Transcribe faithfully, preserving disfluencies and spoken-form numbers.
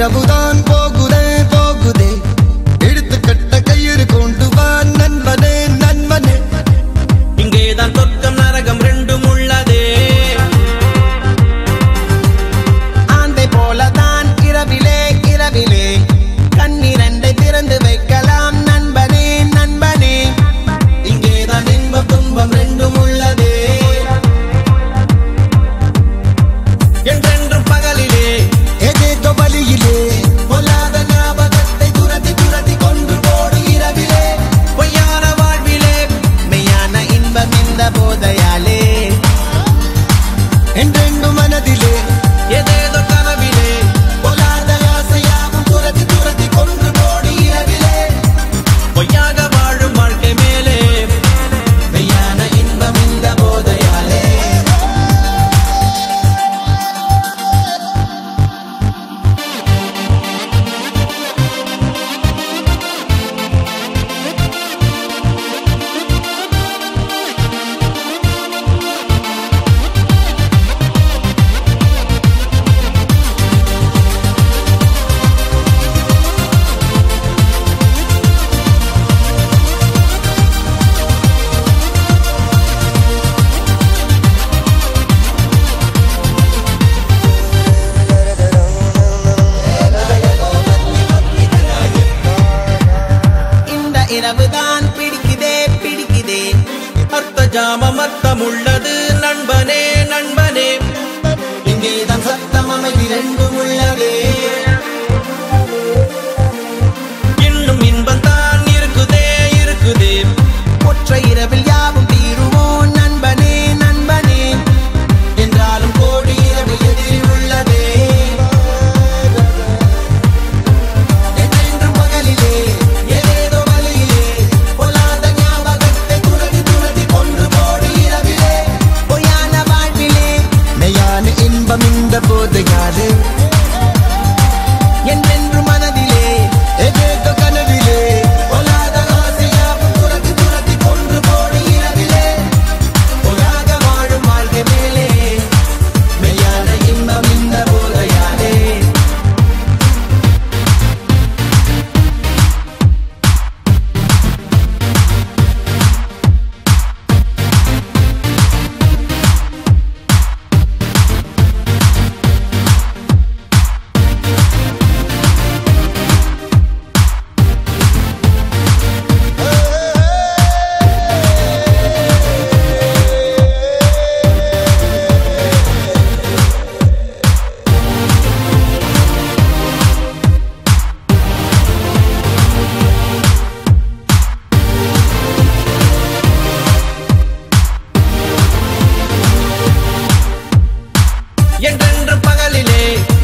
இரவுதான் போகுதே போகுதே எடுத்து கட்ட கயிறு கொண்டு வா நண்பனே நண்பனே இங்கேதான் சொர்க்கம் நரகம் ரெண்டும் உள்ளதே ஆந்தை போலதான் இரவிலே இரவிலே கண்ணிரண்டை திறந்து வைக்கலாம் நண்பனே நண்பனே இங்கேதான் இன்பம் துன்பம் ரெண்டும் உள்ளதே என்றென்றும் பகலிலே ஏதேதோ வழியிலே பொல்லாத ஞாபகத்தை துரத்தி துரத்தி கொண்டு போடு இரவிலே பொய்யான வாழ்விலே மெய்யான இன்பம் இந்த போதையாலே என்றென்று மனதிலே ஏதேதோ கனவிலே பொல்லாத ஆசையாவும் துரத்தி துரத்தி கொண்டு போடு இரவிலே பொய்யாக வாழும் வாழ்க்கை மேலே மெய்யான இன்பம் இந்த போதையாலே இந்த இரவுதான் பிடிக்குதே பிடிக்குதே அர்த்த ஜாமம் அர்த்தம் உள்ளது நண்பனே நண்பனே இங்கேதான் சத்தம் அமைதி ரெண்டும் உள்ளதே இன்னும் இன்பம் தான் இருக்குதே இருக்குதே ஒற்றை இரவில் யாவும் தீருமோ நண்பனே நண்பனே என்றாலும் கோடி இரவு எதிரில் உள்ளதே என்றென்றும் பகலிலே ஏதேதோ வழியிலே பொல்லாத ஞாபகத்தை துரத்தி துரத்தி கொன்று போடு இரவிலே பொய்யான வாழ்விலே மெய்யான இன்பம் இந்த போதையாலே என்றென்று மனதிலே ஏதேதோ கனவிலே பொல்லாத ஆசையாவும் துரத்தி துரத்தி கொன்று போடு இரவிலே பொய்யாக வாழும் வாழ்க்கை மேலே மெய்யான இன்பம் இந்த போதையாலே என்றென்று பகலிலே